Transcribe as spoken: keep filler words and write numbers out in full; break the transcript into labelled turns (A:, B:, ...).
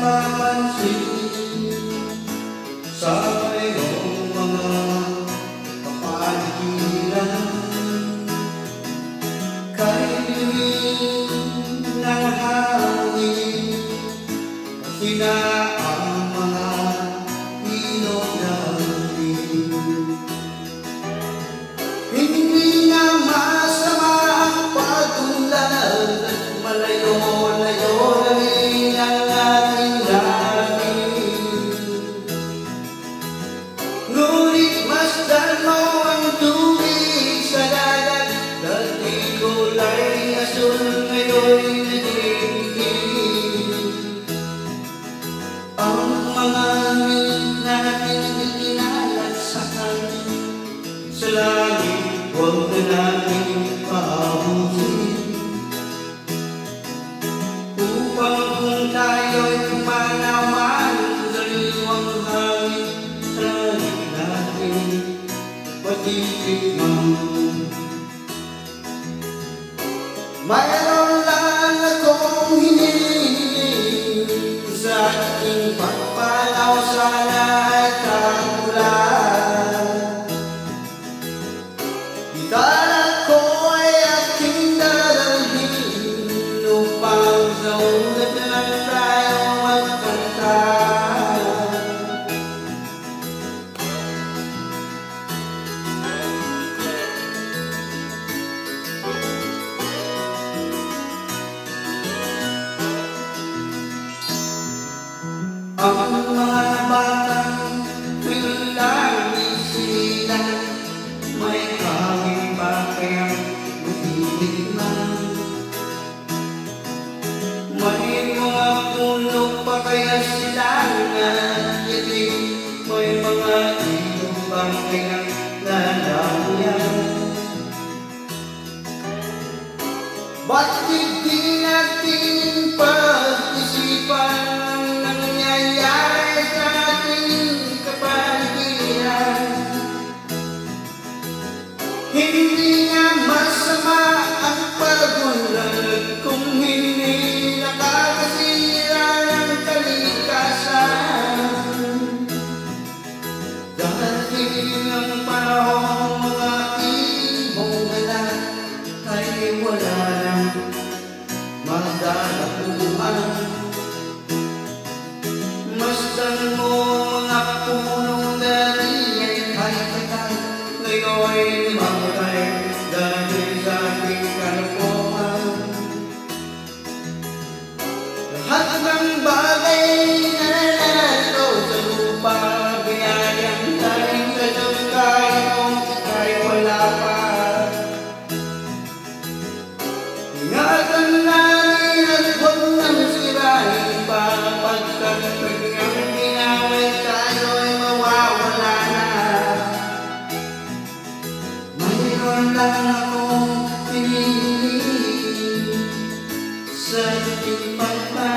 A: mapapansin sa iyong mga kapaligiran. Kay dilim ng hangin, mahina ang mga ilog natin. Hindi na masama ang pag-unlad at malayo-layo na rin ang ating langit. Ngunit masdan mo ang tubig sa dagat, dati kulay asul ngayon'y nagiging. Ang mga ngit natin ikinalat sa kanya, sa langit huwag na natin paabutin, upang kung tayo'y kumanaman sa liwang hangin, sa langit natin patitigman. Mayroon lang akong hinihiling sa ating pagpalaw, sana ay tagulan. Gitara ko ay aking dadalhin upang sa ulat lang tayo magkanta. Ang mga batang pinalangin sila, may hangin pa kayang matitigman. May mga puno pa kaya silang natitig, may mga ilog pa kayang lalamuyan. Ba't hindi natin pag-isipan ang nangyayari sa ating kapaligiran? Hindi nga masama ang pag-unlad kung hindi nakakasira ng kalikasan. Darating ang panahon, mga ibong anak ay wala nang magdadapuan. Masdan mo mga punong dati ay kahit-kahit, ngayon'y mamatay dahil sa ating kalokohan. Lahat ng bagay na narito sa lupa, biyayang galing sa Diyos kahit kung ika'y wala pa. Ingatan natin at huwag nang sirain pa, pagkat pag ang ginaway tayo'y mawawala na. Mayroon lang akong hinihiling sa ating pagpapalagay.